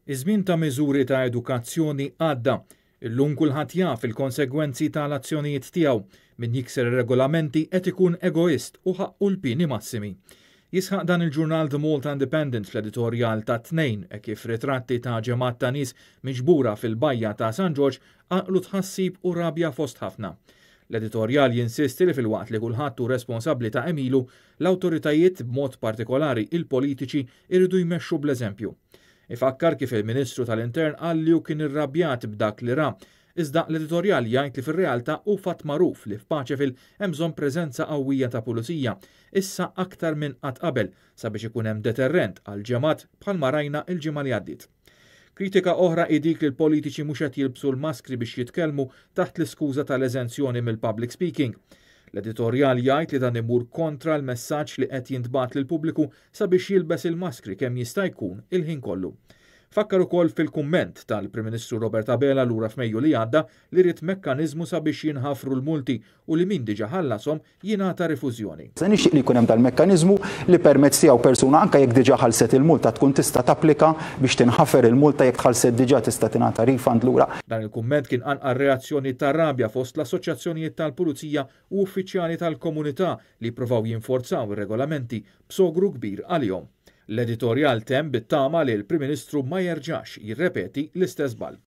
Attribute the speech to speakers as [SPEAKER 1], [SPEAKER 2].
[SPEAKER 1] Iż-żmien ta' miżuri ta' edukazzjoni għadda. Illum kulħadd jaf il-konsegwenzi tal-azzjonijiet tiegħu. Min jikser ir-regolamenti qed ikun egoist u ħaqqu l-pieni massimi. Jisħaq dan il-ġurnal The Malta Independent fl-editorjal ta' tnejn kif ritratti ta' ġemat ta' nies miġbura fil-bajja ta' San George għaqlu tħassib u rabja fost ħafna. L-editorjal jinsisti li fil-waqt li kulħadd hu responsabbli ta' emilu, l-awtoritajiet b'mod partikolari il-politiċi irridu jmexxu bl-eżempju. Ifakkar kif il-Ministru tal-Intern qal li hu kien irrabjat b'dak li ra, iżda l-editorjal jgħid li fir-realtà hu fatt magħruf li f'Paċeville hemm bżonn preżenza qawwija ta' pulizija, issa aktar minn qatt qabel sabiex ikun hemm deterrent għal ġemat bħalma rajna l-ġimgħa li għaddiet. Kritika oħra dik li l-politiċi mhux qed jilbsu l-maskri biex jitkellmu taħt l-iskuża tal-eżenzjoni mill-public speaking. L-editorjal jgħid li dan imur kontra l-messaġġ li qed jintbagħat lill-pubbliku sabiex jilbes il-maskri kemm jista' jkun il-ħin kollu. Fakkar ukoll fil-kumment tal-Prim Ministru Robert Abela lura f'Mejju li għadda li rid mekkaniżmu sabiex jinħafru l-multi u li min diġà ħallasom jingħata rifużjoni.
[SPEAKER 2] Se nixtieq li jkun hemm dal-mekkaniżmu li permezz tiegħu persuna anke jekk diġà ħalset il-multa tkun tista' tapplika biex tinħafer il-multa jekk ħalset diġà tista' tingħata refund lura.
[SPEAKER 1] Dan il-kumment kien anqar reazzjoni ta' rabja fost l-assoċjazzjonijiet tal-Pulizija u uffiċjali tal-komunità li ppruvaw jinforzaw ir-regolamenti b'sogru kbir għalihom. L-editorjal temm bit-tama li l-Prim Ministru ma jerġax jirrepeti l-istess ball.